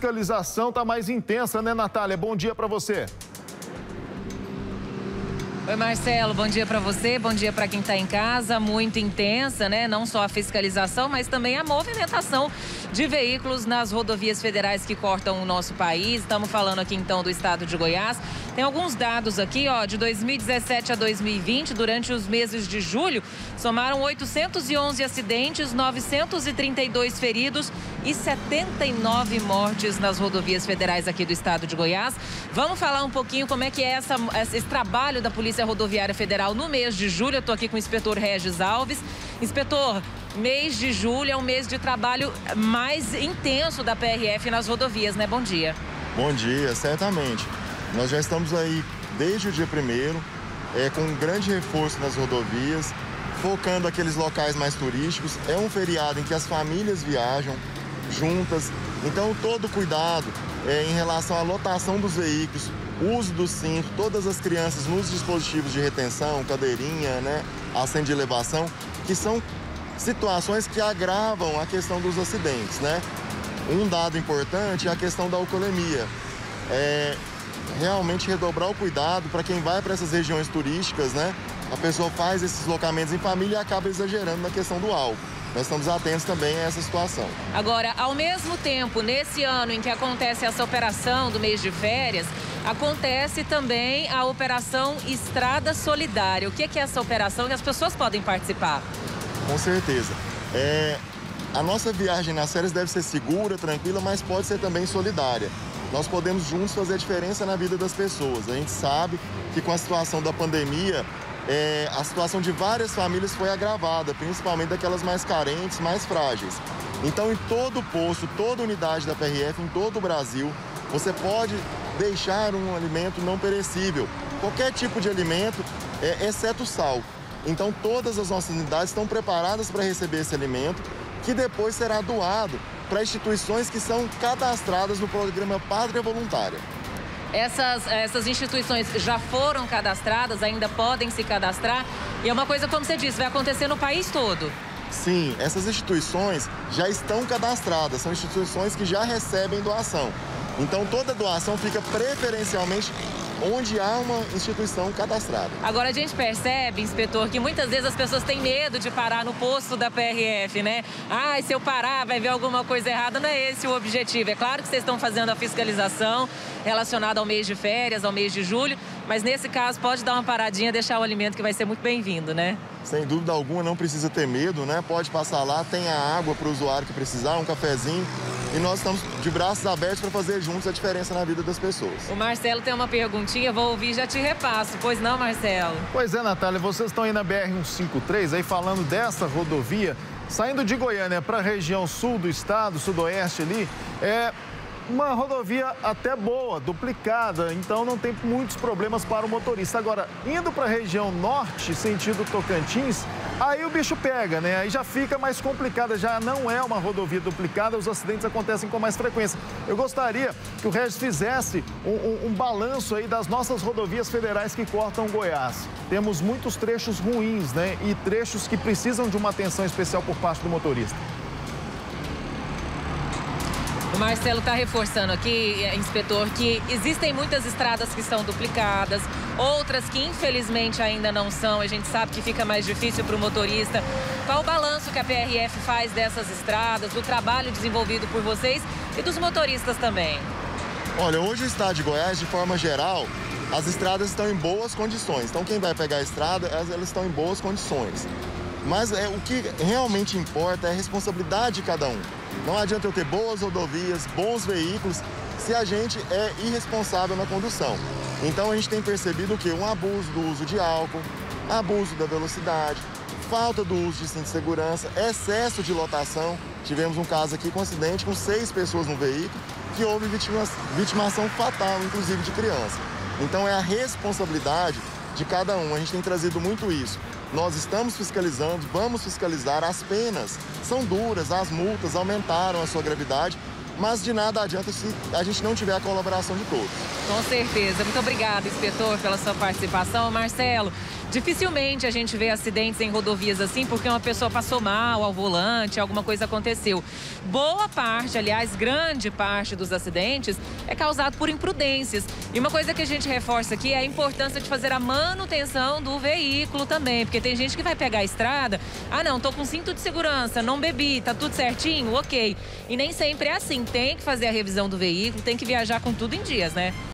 fiscalização está mais intensa, né, Natália? Bom dia para você. Oi, Marcelo, bom dia para você, bom dia para quem está em casa. Muito intensa, né? Não só a fiscalização, mas também a movimentação de veículos nas rodovias federais que cortam o nosso país. Estamos falando aqui então do estado de Goiás. Tem alguns dados aqui, ó, de 2017 a 2020, durante os meses de julho, somaram 811 acidentes, 932 feridos e 79 mortes nas rodovias federais aqui do estado de Goiás. Vamos falar um pouquinho como é que é esse trabalho da Polícia Rodoviária Federal no mês de julho. Eu estou aqui com o inspetor Regis Alves. Inspetor, mês de julho é um mês de trabalho mais intenso da PRF nas rodovias, né? Bom dia. Bom dia, certamente. Nós já estamos aí desde o dia 1º, com um grande reforço nas rodovias, focando aqueles locais mais turísticos. É um feriado em que as famílias viajam juntas, então todo cuidado em relação à lotação dos veículos, uso do cinto, todas as crianças nos dispositivos de retenção, cadeirinha, né, assento de elevação, que são situações que agravam a questão dos acidentes, né? Um dado importante é a questão da alcoolemia. Realmente redobrar o cuidado para quem vai para essas regiões turísticas, né? A pessoa faz esses deslocamentos em família e acaba exagerando na questão do álcool. Nós estamos atentos também a essa situação. Agora, ao mesmo tempo, nesse ano em que acontece essa operação do mês de férias, acontece também a operação Estrada Solidária. O que é essa operação que as pessoas podem participar? Com certeza. A nossa viagem nas férias deve ser segura, tranquila, mas pode ser também solidária. Nós podemos juntos fazer a diferença na vida das pessoas. A gente sabe que com a situação da pandemia, a situação de várias famílias foi agravada, principalmente daquelas mais carentes, mais frágeis. Então, em todo posto, toda unidade da PRF, em todo o Brasil, você pode deixar um alimento não perecível. Qualquer tipo de alimento, exceto sal. Então, todas as nossas unidades estão preparadas para receber esse alimento, que depois será doado para instituições que são cadastradas no programa Pátria Voluntária. Essas instituições já foram cadastradas, ainda podem se cadastrar. E é uma coisa, como você disse, vai acontecer no país todo. Sim, essas instituições já estão cadastradas, são instituições que já recebem doação. Então, toda doação fica preferencialmente onde há uma instituição cadastrada. Agora, a gente percebe, inspetor, que muitas vezes as pessoas têm medo de parar no posto da PRF, né? Se eu parar, vai ver alguma coisa errada. Não é esse o objetivo. É claro que vocês estão fazendo a fiscalização relacionada ao mês de férias, ao mês de julho, mas nesse caso pode dar uma paradinha, deixar o alimento, que vai ser muito bem-vindo, né? Sem dúvida alguma, não precisa ter medo, né? Pode passar lá, tem a água para o usuário que precisar, um cafezinho. E nós estamos de braços abertos para fazer juntos a diferença na vida das pessoas. O Marcelo tem uma perguntinha, vou ouvir e já te repasso. Pois não, Marcelo? Pois é, Natália, vocês estão aí na BR-153, aí falando dessa rodovia, saindo de Goiânia para a região sul do estado, sudoeste ali, uma rodovia até boa, duplicada, então não tem muitos problemas para o motorista. Agora, indo para a região norte, sentido Tocantins, aí o bicho pega, né? Aí já fica mais complicada, já não é uma rodovia duplicada, os acidentes acontecem com mais frequência. Eu gostaria que o Regis fizesse um balanço aí das nossas rodovias federais que cortam Goiás. Temos muitos trechos ruins, né? E trechos que precisam de uma atenção especial por parte do motorista. O Marcelo está reforçando aqui, inspetor, que existem muitas estradas que são duplicadas, outras que infelizmente ainda não são. A gente sabe que fica mais difícil para o motorista. Qual o balanço que a PRF faz dessas estradas, do trabalho desenvolvido por vocês e dos motoristas também? Olha, hoje o estado de Goiás, de forma geral, as estradas estão em boas condições. Então, quem vai pegar a estrada, elas estão em boas condições. Mas o que realmente importa é a responsabilidade de cada um. Não adianta eu ter boas rodovias, bons veículos, se a gente é irresponsável na condução. Então, a gente tem percebido o quê? Um abuso do uso de álcool, abuso da velocidade, falta do uso de cinto de segurança, excesso de lotação. Tivemos um caso aqui com acidente com 6 pessoas no veículo, que houve vitimação fatal, inclusive de criança. Então, é a responsabilidade de cada um. A gente tem trazido muito isso. Nós estamos fiscalizando, vamos fiscalizar. As penas são duras, as multas aumentaram a sua gravidade, mas de nada adianta se a gente não tiver a colaboração de todos. Com certeza. Muito obrigada, inspetor, pela sua participação. Marcelo, Dificilmente a gente vê acidentes em rodovias assim porque uma pessoa passou mal ao volante, alguma coisa aconteceu. Boa parte, aliás, grande parte dos acidentes é causado por imprudências. E uma coisa que a gente reforça aqui é a importância de fazer a manutenção do veículo também, porque tem gente que vai pegar a estrada, não, tô com cinto de segurança, não bebi, tá tudo certinho, ok. E nem sempre é assim, tem que fazer a revisão do veículo, tem que viajar com tudo em dias, né?